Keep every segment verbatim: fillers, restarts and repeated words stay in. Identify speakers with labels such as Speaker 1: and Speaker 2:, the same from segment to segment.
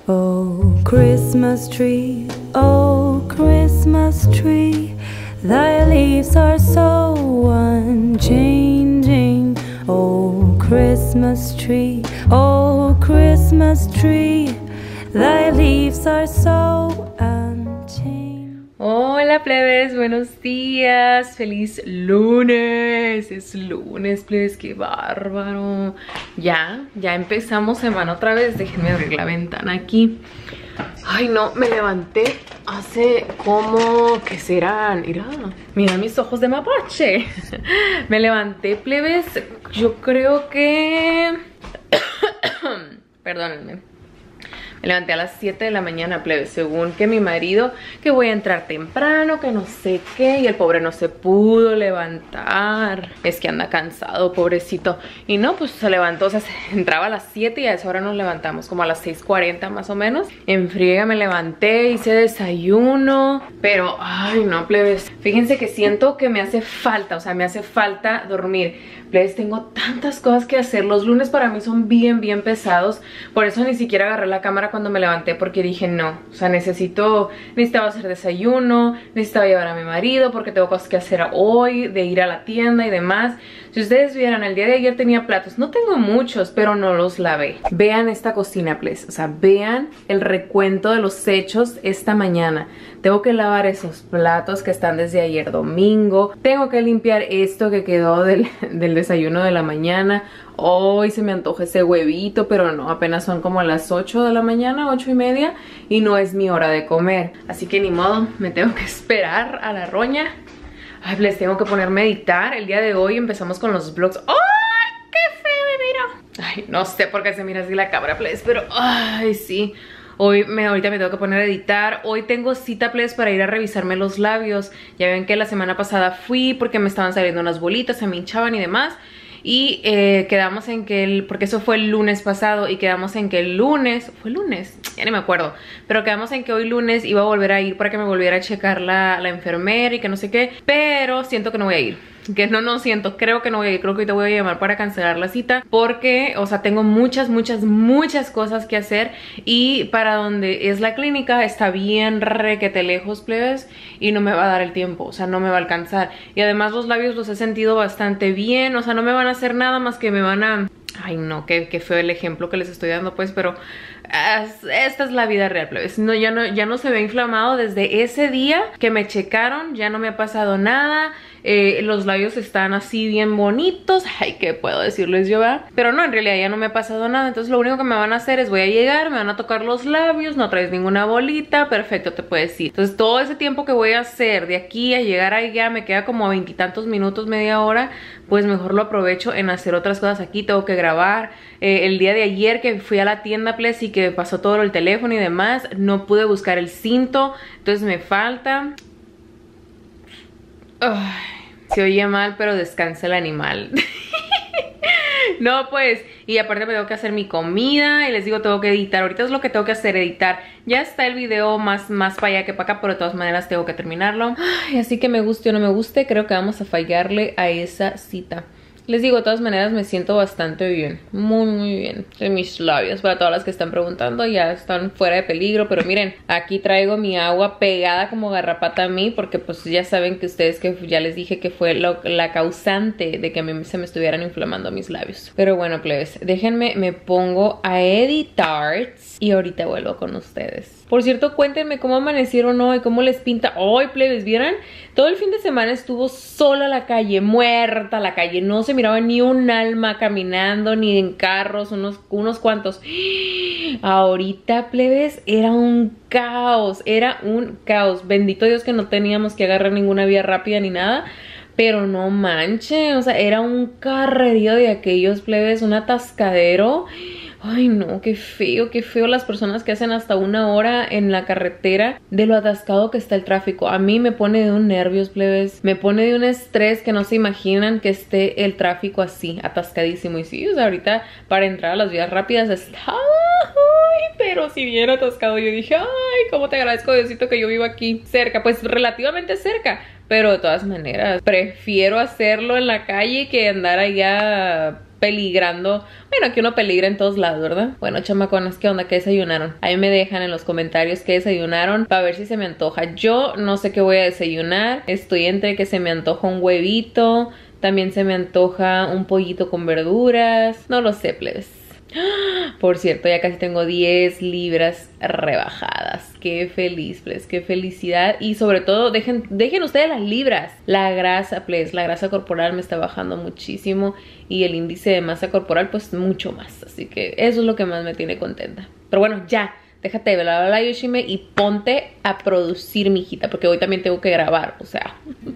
Speaker 1: Oh, Christmas tree, oh, Christmas tree, thy leaves are so unchanging. Oh, Christmas tree, oh, Christmas tree, thy leaves are so unchanging.
Speaker 2: Hola plebes, buenos días, feliz lunes, es lunes plebes, qué bárbaro. Ya, ya empezamos semana otra vez, déjenme abrir la ventana aquí. Ay no, me levanté hace como, ¿qué serán? Mira, mira mis ojos de mapache. Me levanté plebes, yo creo que... Perdónenme. Me levanté a las siete de la mañana, plebe, según que mi marido, que voy a entrar temprano, que no sé qué, y el pobre no se pudo levantar. Es que anda cansado, pobrecito. Y no, pues se levantó, o sea, se entraba a las siete y a esa hora nos levantamos, como a las seis cuarenta más o menos. En friega me levanté, hice desayuno, pero, ay no, plebes, fíjense que siento que me hace falta, o sea, me hace falta dormir. Plebes, tengo tantas cosas que hacer. Los lunes para mí son bien, bien pesados. Por eso ni siquiera agarré la cámara cuando me levanté, porque dije no, o sea, necesito, necesitaba hacer desayuno, necesitaba llevar a mi marido porque tengo cosas que hacer hoy, de ir a la tienda y demás. Si ustedes vieran, el día de ayer tenía platos, no tengo muchos, pero no los lavé. Vean esta cocina, please, o sea, vean el recuento de los hechos esta mañana. Tengo que lavar esos platos que están desde ayer domingo. Tengo que limpiar esto que quedó del, del desayuno de la mañana. Hoy se me antoja ese huevito, pero no, apenas son como las ocho de la mañana, ocho y media, y no es mi hora de comer. Así que ni modo, me tengo que esperar a la roña. Ay, les tengo que ponerme a editar. El día de hoy empezamos con los vlogs. ¡Ay, qué feo me miro! Ay, no sé por qué se mira así la cámara, please, pero ay, sí. Hoy me, ahorita me tengo que poner a editar. Hoy tengo cita, please, para ir a revisarme los labios. Ya ven que la semana pasada fui porque me estaban saliendo unas bolitas, se me hinchaban y demás. Y eh, quedamos en que el, porque eso fue el lunes pasado, y quedamos en que el lunes, fue el lunes, ya ni me acuerdo, pero quedamos en que hoy lunes iba a volver a ir para que me volviera a checar la, la enfermera y que no sé qué, pero siento que no voy a ir. Que no, no siento, creo que no voy a ir, creo que ahorita voy a llamar para cancelar la cita, porque, o sea, tengo muchas, muchas, muchas cosas que hacer, y para donde es la clínica está bien requete lejos, plebes, y no me va a dar el tiempo, o sea, no me va a alcanzar. Y además los labios los he sentido bastante bien, o sea, no me van a hacer nada más que me van a... Ay no, qué, qué feo el ejemplo que les estoy dando, pues, pero es, esta es la vida real, plebes. No, ya, no, ya no se ve inflamado desde ese día que me checaron, ya no me ha pasado nada. Eh, los labios están así bien bonitos. Ay, ¿qué puedo decirles yo, verdad? Pero no, en realidad ya no me ha pasado nada. Entonces lo único que me van a hacer es voy a llegar, me van a tocar los labios, no traes ninguna bolita, perfecto, te puedes ir. Entonces todo ese tiempo que voy a hacer de aquí a llegar allá, me queda como veintitantos minutos, media hora, pues mejor lo aprovecho en hacer otras cosas aquí. Tengo que grabar. Eh, el día de ayer que fui a la tienda, please, y que pasó todo el teléfono y demás, no pude buscar el cinto, entonces me falta... Ay, se oye mal, pero descansa el animal. No, pues, y aparte me tengo que hacer mi comida, y les digo, tengo que editar. Ahorita es lo que tengo que hacer, editar. Ya está el video más, más para allá que para acá, pero de todas maneras tengo que terminarlo. Ay, así que me guste o no me guste, creo que vamos a fallarle a esa cita. Les digo, de todas maneras me siento bastante bien, muy muy bien. En mis labios, para todas las que están preguntando, ya están fuera de peligro. Pero miren, aquí traigo mi agua pegada como garrapata a mí, porque pues ya saben que ustedes, que ya les dije que fue lo, la causante de que a mí se me estuvieran inflamando mis labios. Pero bueno, plebes, déjenme, me pongo a editar y ahorita vuelvo con ustedes. Por cierto, cuéntenme cómo amanecieron hoy, cómo les pinta hoy, plebes. ¿Vieran? Todo el fin de semana estuvo sola la calle, muerta la calle. No se miraba ni un alma caminando, ni en carros, unos, unos cuantos. Ahorita, plebes, era un caos, era un caos. Bendito Dios que no teníamos que agarrar ninguna vía rápida ni nada. Pero no manchen, o sea, era un carrerío de aquellos, plebes, un atascadero. Ay no, qué feo, qué feo las personas que hacen hasta una hora en la carretera de lo atascado que está el tráfico. A mí me pone de un nervios, plebes. Me pone de un estrés que no se imaginan que esté el tráfico así, atascadísimo. Y sí, o sea, ahorita para entrar a las vías rápidas estaba... Ay, pero si bien atascado, yo dije, ay, cómo te agradezco, Diosito, que yo vivo aquí cerca. Pues relativamente cerca, pero de todas maneras prefiero hacerlo en la calle que andar allá peligrando. Bueno, aquí uno peligra en todos lados, ¿verdad? Bueno, chamacones, ¿qué onda? ¿Qué desayunaron? Ahí me dejan en los comentarios qué desayunaron para ver si se me antoja. Yo no sé qué voy a desayunar. Estoy entre que se me antoja un huevito, también se me antoja un pollito con verduras. No lo sé, plebes. Por cierto, ya casi tengo diez libras rebajadas. Qué feliz, please, qué felicidad. Y sobre todo, dejen, dejen ustedes las libras. La grasa, please, la grasa corporal me está bajando muchísimo. Y el índice de masa corporal, pues mucho más. Así que eso es lo que más me tiene contenta. Pero bueno, ya, déjate de bla bla bla, Yoshime, y ponte a producir, mijita, porque hoy también tengo que grabar, o sea.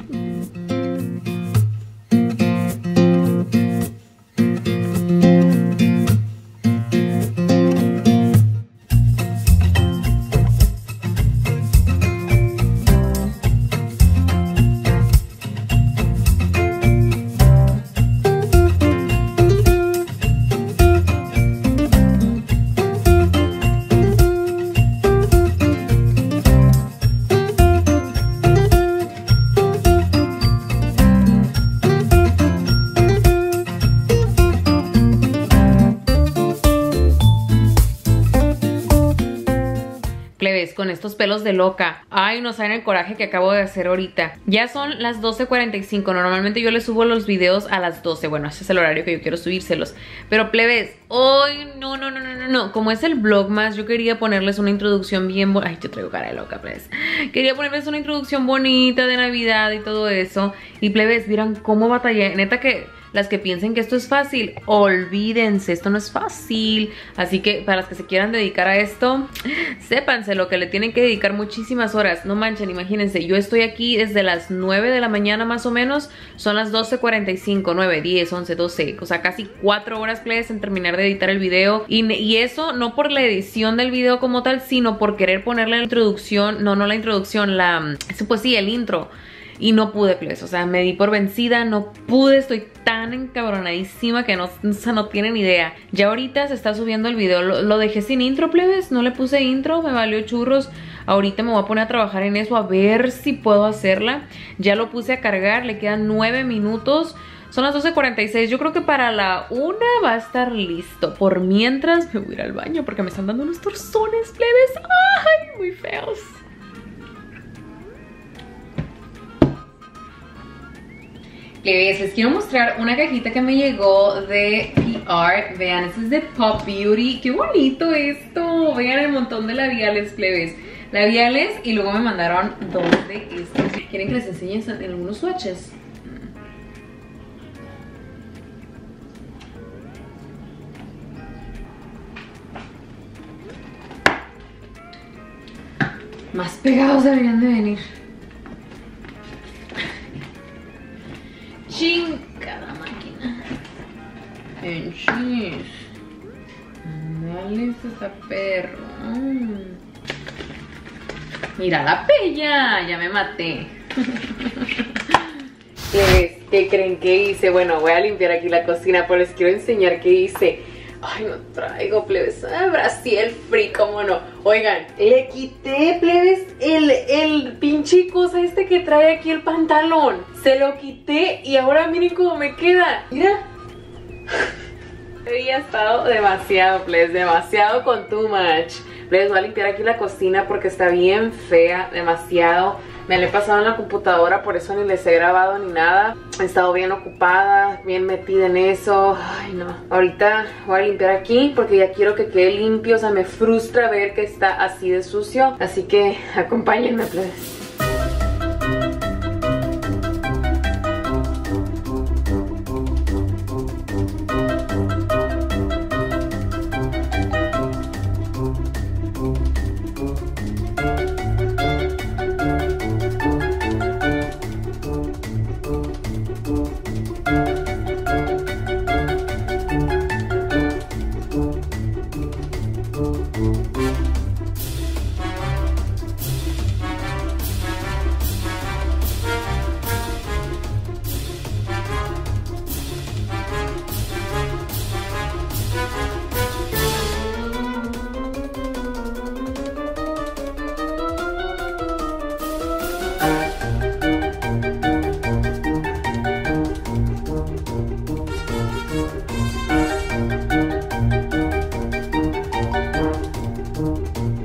Speaker 2: Con estos pelos de loca. Ay, no saben el coraje que acabo de hacer ahorita. Ya son las doce cuarenta y cinco. Normalmente yo les subo los videos a las doce. Bueno, ese es el horario que yo quiero subírselos. Pero plebes, hoy no, no, no, no, no, no. Como es el vlogmas, yo quería ponerles una introducción bien bonita. Ay, yo traigo cara de loca, plebes. Quería ponerles una introducción bonita de Navidad y todo eso. Y plebes, dirán cómo batallé. Neta que las que piensen que esto es fácil, olvídense, esto no es fácil. Así que para las que se quieran dedicar a esto, sépanse lo que le tienen que dedicar muchísimas horas. No manchen, imagínense, yo estoy aquí desde las nueve de la mañana más o menos. Son las doce cuarenta y cinco, nueve, diez, once, doce. O sea, casi cuatro horas, please, en terminar de editar el video. Y, y eso no por la edición del video como tal, sino por querer ponerle la introducción. No, no la introducción, la... Pues sí, el intro. Y no pude, plebes, o sea, me di por vencida, no pude, estoy tan encabronadísima que no, o sea, no tienen idea. Ya ahorita se está subiendo el video, lo, lo dejé sin intro, plebes, no le puse intro, me valió churros. Ahorita me voy a poner a trabajar en eso, a ver si puedo hacerla. Ya lo puse a cargar, le quedan nueve minutos. Son las doce cuarenta y seis, yo creo que para la una va a estar listo. Por mientras me voy a ir al baño porque me están dando unos torzones, plebes. Ay, muy feos. Plebes, les quiero mostrar una cajita que me llegó de P R. Vean, este es de Pop Beauty. Qué bonito esto. Vean el montón de labiales, plebes. Labiales, y luego me mandaron dos de estos. ¿Quieren que les enseñe en algunos swatches? Más pegados deberían de venir. Chingada máquina. En chis. Dale, esa perro. Mira la pella. Ya me maté. ¿Qué, ¿Qué creen que hice? Bueno, voy a limpiar aquí la cocina, pero les quiero enseñar qué hice. Ay, no traigo, plebes. Ah, Brasil free, cómo no. Oigan, le quité, plebes, el, el pinche cosa este que trae aquí el pantalón. Se lo quité y ahora miren cómo me queda. Mira. Había estado demasiado, plebes, demasiado con too much. Plebes, voy a limpiar aquí la cocina porque está bien fea, demasiado. Me la he pasado en la computadora, por eso ni les he grabado ni nada. He estado bien ocupada, bien metida en eso. Ay, no. Ahorita voy a limpiar aquí porque ya quiero que quede limpio. O sea, me frustra ver que está así de sucio. Así que acompáñenme, plebes.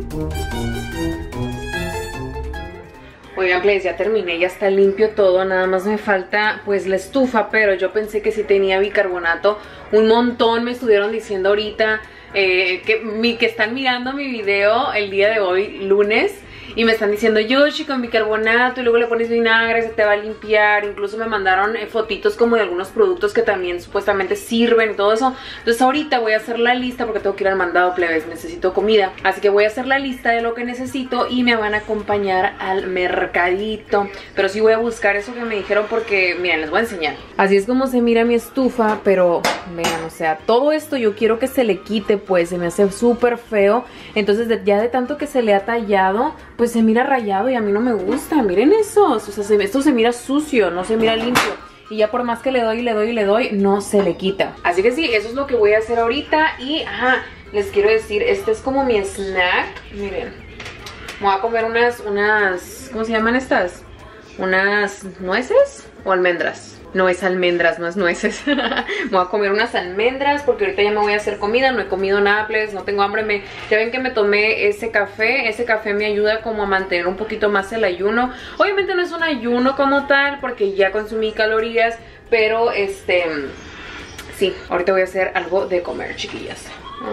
Speaker 2: Oigan, pues ya terminé, ya está limpio todo, nada más me falta pues la estufa, pero yo pensé que sí tenía bicarbonato. Un montón me estuvieron diciendo ahorita eh, que, mi, que están mirando mi video el día de hoy, lunes, y me están diciendo, Yoshi, con bicarbonato y luego le pones vinagre, se te va a limpiar. Incluso me mandaron eh, fotitos como de algunos productos que también supuestamente sirven y todo eso. Entonces ahorita voy a hacer la lista porque tengo que ir al mandado, plebes, necesito comida. Así que voy a hacer la lista de lo que necesito y me van a acompañar al mercadito. Pero sí voy a buscar eso que me dijeron porque, miren, les voy a enseñar. Así es como se mira mi estufa, pero vean, o sea, todo esto yo quiero que se le quite, pues se me hace súper feo. Entonces de, ya de tanto que se le ha tallado, pues se mira rayado y a mí no me gusta. Miren eso, o sea, se, esto se mira sucio, no se mira limpio. Y ya por más que le doy y le doy y le doy, no se le quita. Así que sí, eso es lo que voy a hacer ahorita. Y, ajá, les quiero decir, este es como mi snack. Miren, me voy a comer unas, unas, ¿cómo se llaman estas? Unas nueces o almendras. No es almendras, no es nueces. Me voy a comer unas almendras porque ahorita ya me voy a hacer comida. No he comido nada, please, no tengo hambre. me, Ya ven que me tomé ese café. Ese café me ayuda como a mantener un poquito más el ayuno. Obviamente no es un ayuno como tal porque ya consumí calorías, pero este... sí, ahorita voy a hacer algo de comer, chiquillas.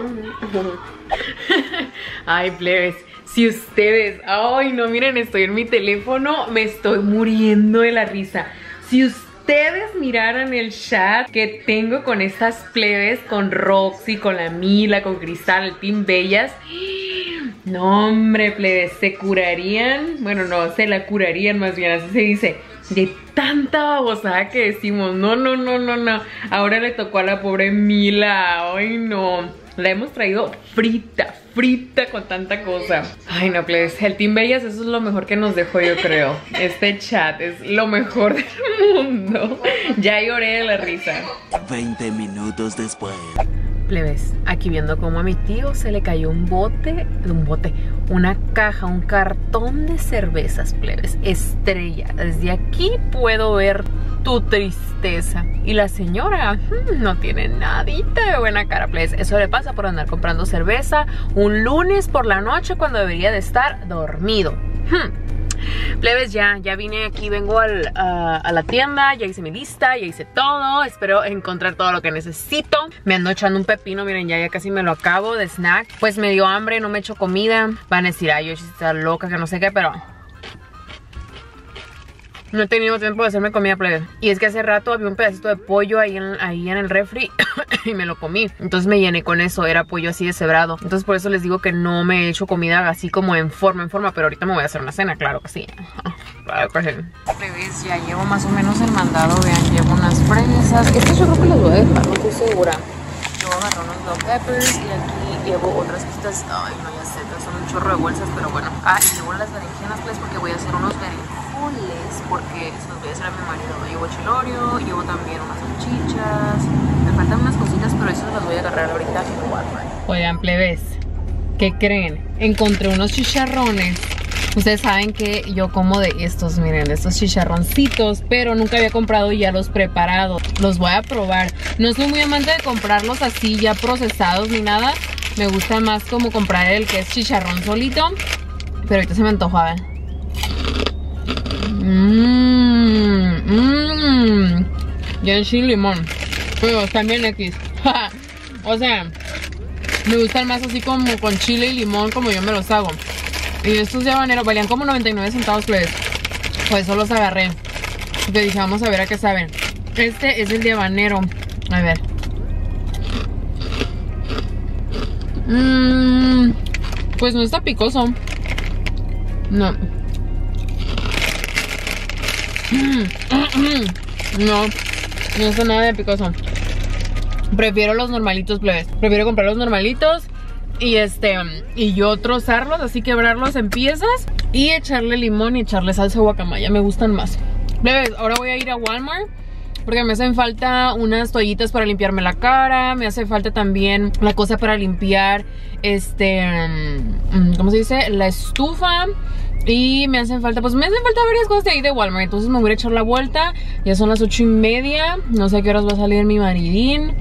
Speaker 2: Ay, plebes, si ustedes... Ay, no, miren, estoy en mi teléfono. Me estoy muriendo de la risa. Si ustedes... ustedes miraran el chat que tengo con estas plebes, con Roxy, con la Mila, con Cristal, el Team Bellas. No, hombre, plebes, se curarían, bueno, no, se la curarían más bien, así se dice, de tanta babosada que decimos. No, no, no, no, no. Ahora le tocó a la pobre Mila. Ay, no. La hemos traído frita, frita con tanta cosa. Ay, no, plebes, el Team Bellas, eso es lo mejor que nos dejó, yo creo. Este chat es lo mejor del mundo. Ya lloré de la risa.
Speaker 3: veinte minutos después.
Speaker 2: Plebes, aquí viendo cómo a mi tío se le cayó un bote, un bote, una caja, un cartón de cervezas, plebes, Estrella. Desde aquí puedo ver tu tristeza. Y la señora hmm, no tiene nadita de buena cara, plebes. Eso le pasa por andar comprando cerveza un lunes por la noche cuando debería de estar dormido. Hmm. Plebes, ya, ya vine aquí, vengo al, uh, a la tienda, ya hice mi lista, ya hice todo. Espero encontrar todo lo que necesito. Me ando echando un pepino, miren, ya, ya casi me lo acabo de snack. Pues me dio hambre, no me echo comida. Van a decir, ay, yo está loca, que no sé qué, pero... no he tenido tiempo de hacerme comida, plebe. Y es que hace rato había un pedacito de pollo ahí en, ahí en el refri y me lo comí. Entonces me llené con eso, era pollo así deshebrado. Entonces por eso les digo que no me he hecho comida así como en forma, en forma. Pero ahorita me voy a hacer una cena, claro que sí. Claro que sí. Plebes, ya llevo más o menos el mandado, vean, llevo unas fresas. Estas yo creo que las voy a dejar, no estoy segura. Yo agarré unos bell peppers y aquí llevo otras cositas. Ay, no, ya sé, son un chorro de bolsas, pero bueno. Ah, y llevo las berenjenas, pues, porque voy a hacer unos berenjoles, porque se los voy a hacer a mi marido. Llevo chilorio, llevo también unas salchichas. Me faltan unas cositas, pero esas las voy a agarrar ahorita en Walmart. Oigan, plebes, ¿qué creen? Encontré unos chicharrones. Ustedes saben que yo como de estos, miren, de estos chicharroncitos, pero nunca había comprado ya los preparados. Los voy a probar. No soy muy amante de comprarlos así ya procesados ni nada. Me gusta más como comprar el que es chicharrón solito. Pero ahorita se me antojó, ¿ven? Mmm, mmm. Ya sin limón. Pero están bien X. O sea, me gustan más así como con chile y limón, como yo me los hago. Y estos de habanero valían como noventa y nueve centavos, plebes. Por eso los agarré. Te dije, vamos a ver a qué saben. Este es el de habanero. A ver. Mmm, pues no está picoso. No. No, no está nada de picoso. Prefiero los normalitos, plebes. Prefiero comprar los normalitos. Y este, y yo trozarlos, así quebrarlos en piezas y echarle limón y echarle salsa guacamaya. Me gustan más. Plebes, ahora voy a ir a Walmart porque me hacen falta unas toallitas para limpiarme la cara. Me hace falta también la cosa para limpiar, este, ¿cómo se dice? La estufa. Y me hacen falta, pues me hacen falta varias cosas de ahí de Walmart. Entonces me voy a echar la vuelta. Ya son las ocho y media. No sé a qué horas va a salir mi maridín.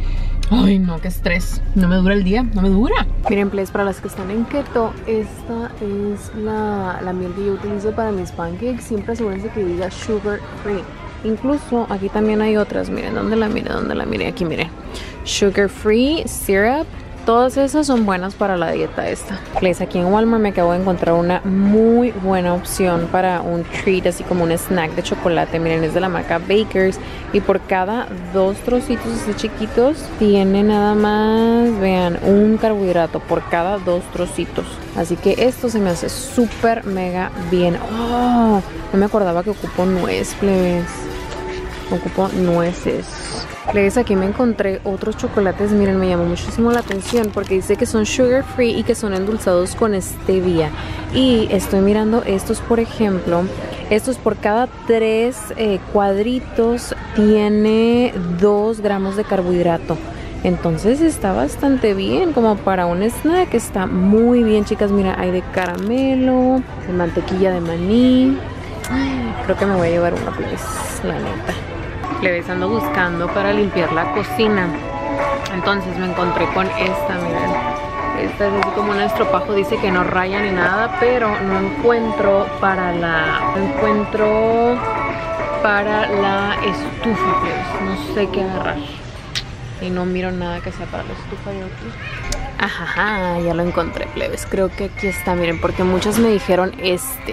Speaker 2: Ay, no, qué estrés. No me dura el día, no me dura. Miren, please, para las que están en keto, esta es la, la miel que yo utilizo para mis pancakes. Siempre asegúrense que diga sugar free. Incluso aquí también hay otras. Miren, ¿dónde la mire? ¿Dónde la mire? Aquí, miren. Sugar free, syrup. Todas esas son buenas para la dieta esta. Please, aquí en Walmart me acabo de encontrar una muy buena opción para un treat, así como un snack de chocolate. Miren, es de la marca Bakers. Y por cada dos trocitos así chiquitos, tiene nada más, vean, un carbohidrato por cada dos trocitos. Así que esto se me hace súper mega bien. Oh, no me acordaba que ocupo nuez, plebes. Ocupo nueces. Plebes, aquí me encontré otros chocolates. Miren, me llamó muchísimo la atención porque dice que son sugar free y que son endulzados con stevia. Y estoy mirando estos, por ejemplo. Estos por cada tres eh, cuadritos tiene dos gramos de carbohidrato. Entonces está bastante bien, como para un snack. Está muy bien, chicas. Mira, hay de caramelo, de mantequilla de maní. Ay, creo que me voy a llevar una, plebes, la neta. Plebes, ando buscando para limpiar la cocina. Entonces me encontré con esta, miren. Esta es así como un estropajo, dice que no raya ni nada, pero no encuentro para la... No encuentro para la estufa, plebes. No sé qué agarrar. Y no miro nada que sea para la estufa de aquí. Ajá, ya lo encontré, plebes. Creo que aquí está, miren, porque muchas me dijeron este.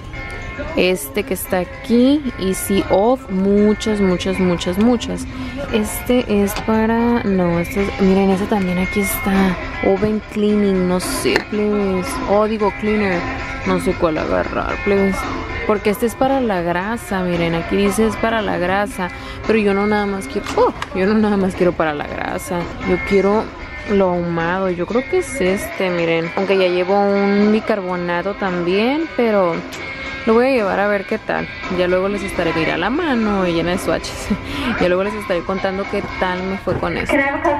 Speaker 2: Este que está aquí, Easy Off, muchas, muchas, muchas, muchas. Este es para, no, este es, miren, este también aquí está, Oven Cleaning, no sé, plebes, oh, digo Cleaner, no sé cuál agarrar, plebes, porque este es para la grasa, miren, aquí dice es para la grasa, pero yo no nada más quiero, oh, yo no nada más quiero para la grasa, yo quiero lo ahumado, yo creo que es este, miren, aunque ya llevo un bicarbonato también, pero... lo voy a llevar a ver qué tal. Ya luego les estaré, mira la mano llena de swatches. Ya luego les estaré contando qué tal me fue con esto.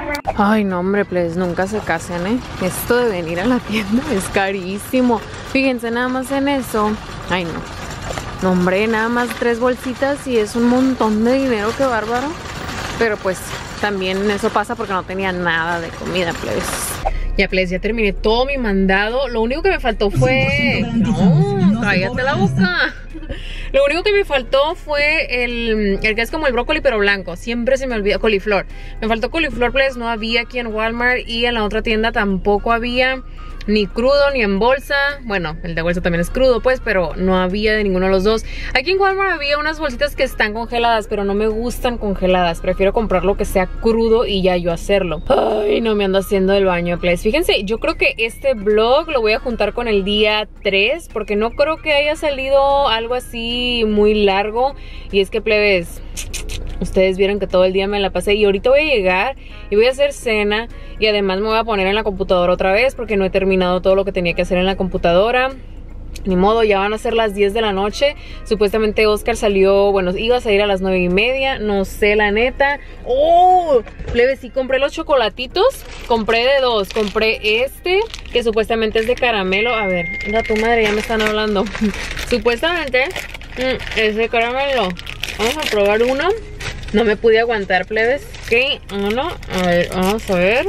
Speaker 2: Ay, no, hombre, pues nunca se casen, ¿eh? Esto de venir a la tienda es carísimo. Fíjense nada más en eso. Ay, no. No, hombre, nada más tres bolsitas y es un montón de dinero, qué bárbaro. Pero pues también eso pasa porque no tenía nada de comida, plebes. Ya, plebes, ya terminé todo mi mandado. Lo único que me faltó fue... No, cállate la boca. Lo único que me faltó fue el, el que es como el brócoli pero blanco. Siempre se me olvida, coliflor. Me faltó coliflor, plebes, no había aquí en Walmart. Y en la otra tienda tampoco había. Ni crudo, ni en bolsa. Bueno, el de bolsa también es crudo, pues, pero no había de ninguno de los dos. Aquí en Walmart había unas bolsitas que están congeladas, pero no me gustan congeladas. Prefiero comprar lo que sea crudo y ya yo hacerlo. Ay, no me ando haciendo el baño, please. Fíjense, yo creo que este vlog lo voy a juntar con el día tres, porque no creo que haya salido algo así muy largo. Y es que, plebes, ustedes vieron que todo el día me la pasé. Y ahorita voy a llegar y voy a hacer cena. Y además me voy a poner en la computadora otra vez, porque no he terminado todo lo que tenía que hacer en la computadora. Ni modo, ya van a ser las diez de la noche. Supuestamente Oscar salió, bueno, iba a salir a las nueve y media. No sé, la neta. ¡Oh! Plebe, sí compré los chocolatitos. Compré de dos. Compré este, que supuestamente es de caramelo. A ver, anda tu madre, ya me están hablando. Supuestamente mm, es de caramelo. Vamos a probar uno. No me pude aguantar, plebes. Ok, uno. A ver, vamos a ver.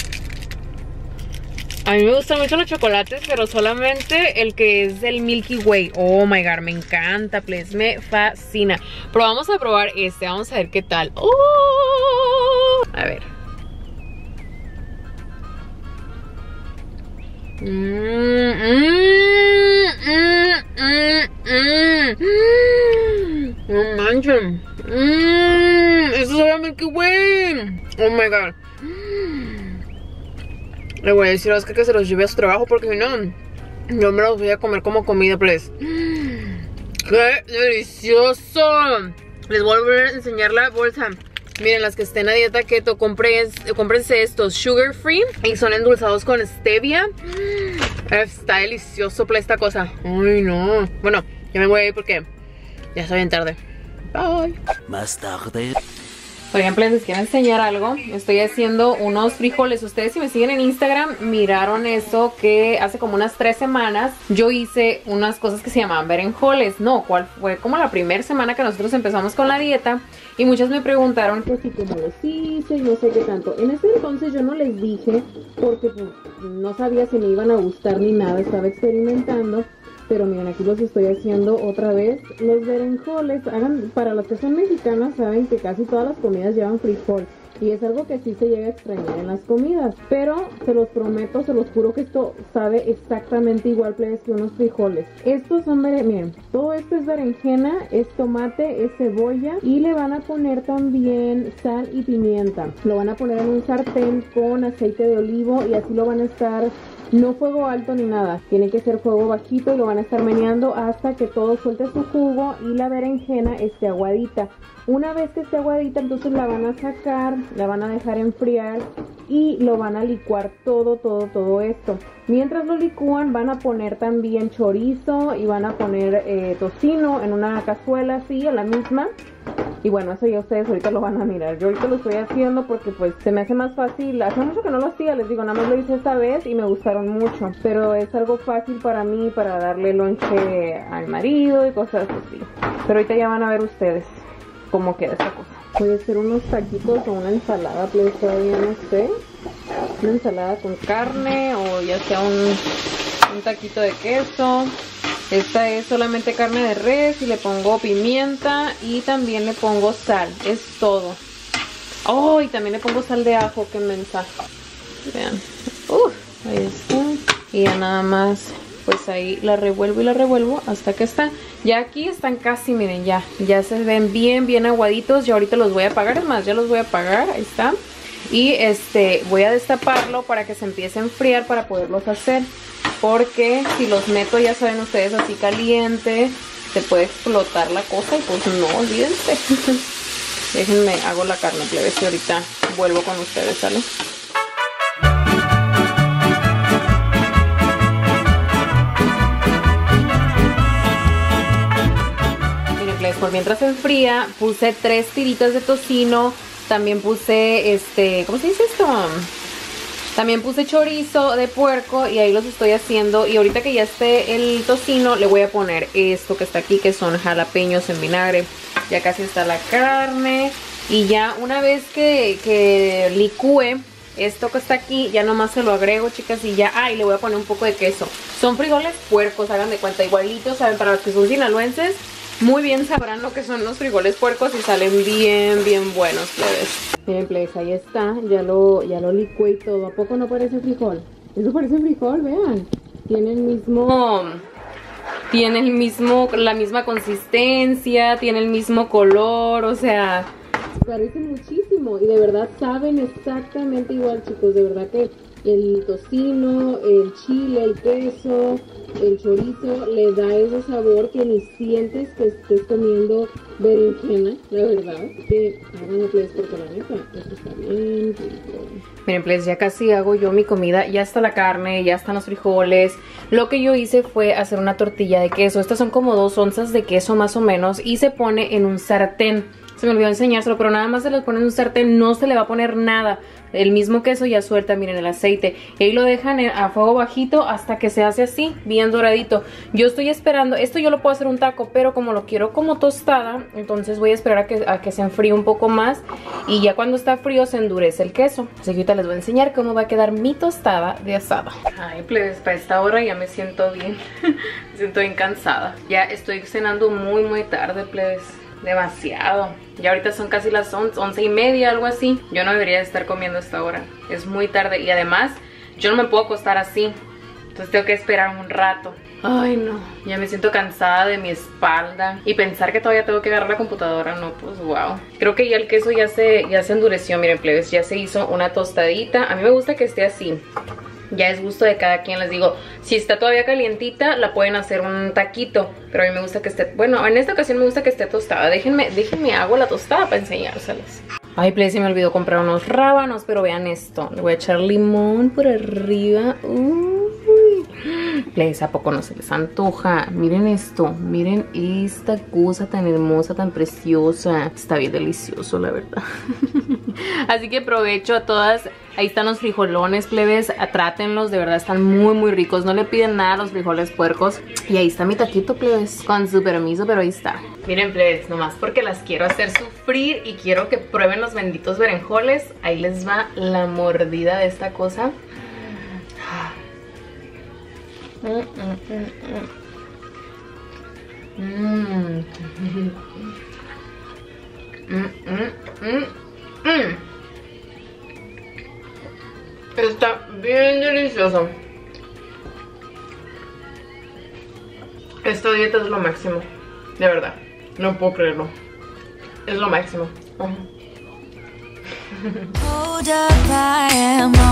Speaker 2: A mí me gustan mucho los chocolates, pero solamente el que es del Milky Way. Oh my god, me encanta, please, me fascina. Pero vamos a probar este, vamos a ver qué tal. Oh, a ver. Mm, mm, mm, mm, mm. No manchen. Mmm, eso sabe a Milky Way. Oh my god. Le voy a decir a Oscar que se los lleve a su trabajo, porque si no, yo me los voy a comer como comida, please. ¡Qué delicioso! Les voy a volver a enseñar la bolsa. Miren, las que estén a dieta keto, cómprense estos sugar free y son endulzados con stevia. Está delicioso, please, esta cosa. Ay, no. Bueno, ya me voy a ir porque ya está bien tarde. Bye.
Speaker 3: Más tarde.
Speaker 2: Oigan, pues les quiero enseñar algo. Estoy haciendo unos frijoles. Ustedes si me siguen en Instagram miraron eso que hace como unas tres semanas yo hice unas cosas que se llamaban berenjoles. No, cuál fue como la primera semana que nosotros empezamos con la dieta. Y muchas me preguntaron que si cómo los hice y no sé qué tanto. En ese entonces yo no les dije porque pues, no sabía si me iban a gustar ni nada. Estaba experimentando. Pero miren, aquí los estoy haciendo otra vez. Los berenjoles, hagan, para los que son mexicanos, saben que casi todas las comidas llevan frijol. Y es algo que sí se llega a extrañar en las comidas. Pero se los prometo, se los juro que esto sabe exactamente igual, plebes, que unos frijoles. Estos son, miren, todo esto es berenjena, es tomate, es cebolla. Y le van a poner también sal y pimienta. Lo van a poner en un sartén con aceite de olivo y así lo van a estar... No fuego alto ni nada, tiene que ser fuego bajito y lo van a estar meneando hasta que todo suelte su jugo y la berenjena esté aguadita. Una vez que esté aguadita, entonces la van a sacar, la van a dejar enfriar y lo van a licuar todo, todo, todo esto. Mientras lo licúan van a poner también chorizo y van a poner eh, tocino en una cazuela así, a la misma. Y bueno, eso ya ustedes ahorita lo van a mirar. Yo ahorita lo estoy haciendo porque pues se me hace más fácil. Hace mucho que no lo hacía, les digo, nada más lo hice esta vez y me gustaron mucho. Pero es algo fácil para mí, para darle lonche al marido y cosas así. Pero ahorita ya van a ver ustedes cómo queda esta cosa. Voy a hacer unos taquitos o una ensalada, pues todavía no sé. Una ensalada con carne o ya sea un, un taquito de queso. Esta es solamente carne de res y le pongo pimienta y también le pongo sal. Es todo. Oh, y también le pongo sal de ajo, qué mensa. Vean. Uf, ahí está. Y ya nada más, pues ahí la revuelvo y la revuelvo hasta que está. Ya aquí están casi, miren, ya. Ya se ven bien, bien aguaditos. Yo ahorita los voy a apagar, es más, ya los voy a apagar. Ahí está. Y este, voy a destaparlo para que se empiece a enfriar para poderlos hacer. Porque si los meto, ya saben ustedes, así caliente, se puede explotar la cosa y pues no, olvídense. Déjenme, hago la carne, plebes, y ahorita vuelvo con ustedes, ¿sale? Miren, plebes, por mientras se enfría, puse tres tiritas de tocino, también puse, este, ¿cómo se dice esto? También puse chorizo de puerco y ahí los estoy haciendo. Y ahorita que ya esté el tocino, le voy a poner esto que está aquí, que son jalapeños en vinagre. Ya casi está la carne. Y ya una vez que, que licúe esto que está aquí, ya nomás se lo agrego, chicas, y ya. Ah, y le voy a poner un poco de queso. Son frijoles puercos, hagan de cuenta, igualitos, ¿saben? Para los que son sinaloenses, muy bien sabrán lo que son los frijoles puercos y salen bien, bien buenos, plebes. Miren, plebes, ahí está, ya lo, ya lo licué y todo. ¿A poco no parece frijol? Eso parece frijol, vean. Tiene el mismo... Tiene el mismo, la misma consistencia, tiene el mismo color, o sea... Parece muchísimo y de verdad saben exactamente igual, chicos. De verdad que el tocino, el chile, el queso, el chorizo le da ese sabor que ni sientes que estés comiendo berenjena, la verdad. Que háganlo, pues, porque la neta, esto está bien rico. Miren, pues ya casi hago yo mi comida. Ya está la carne, ya están los frijoles. Lo que yo hice fue hacer una tortilla de queso. Estas son como dos onzas de queso más o menos y se pone en un sartén. Se me olvidó enseñárselo, pero nada más se los pone en un sartén, no se le va a poner nada. El mismo queso ya suelta, miren, el aceite. Y ahí lo dejan a fuego bajito hasta que se hace así, bien doradito. Yo estoy esperando, esto yo lo puedo hacer un taco, pero como lo quiero como tostada, entonces voy a esperar a que, a que se enfríe un poco más. Y ya cuando está frío se endurece el queso. Así que ahorita les voy a enseñar cómo va a quedar mi tostada de asada. Ay, plebes, para esta hora ya me siento bien. Me siento bien cansada. Ya estoy cenando muy, muy tarde, plebes. Demasiado. Ya ahorita son casi las once, once y media, algo así. Yo no debería estar comiendo a esta hora. Es muy tarde y además yo no me puedo acostar así. Entonces tengo que esperar un rato. Ay, no. Ya me siento cansada de mi espalda. Y pensar que todavía tengo que agarrar la computadora, no, pues wow. Creo que ya el queso ya se, ya se endureció, miren, plebes. Ya se hizo una tostadita. A mí me gusta que esté así. Ya es gusto de cada quien, les digo, si está todavía calientita, la pueden hacer un taquito. Pero a mí me gusta que esté, bueno, en esta ocasión me gusta que esté tostada. Déjenme, déjenme hago la tostada para enseñárselas. Ay, play, se me olvidó comprar unos rábanos, pero vean esto. Le voy a echar limón por arriba. Uy, Les, ¿a poco no se les antoja? Miren esto, miren esta cosa tan hermosa, tan preciosa. Está bien delicioso, la verdad. Así que aprovecho a todas. Ahí están los frijolones, plebes. Trátenlos, de verdad están muy muy ricos. No le piden nada a los frijoles puercos. Y ahí está mi taquito, plebes, con su permiso, pero ahí está. Miren, plebes, nomás porque las quiero hacer sufrir y quiero que prueben los benditos berenjoles. Ahí les va la mordida de esta cosa. Mm, mm, mm, mm. Mm, mm, mm, mm. Está bien delicioso. Esta dieta es lo máximo, de verdad. No puedo creerlo. Es lo máximo. Uh-huh. Hold up, I am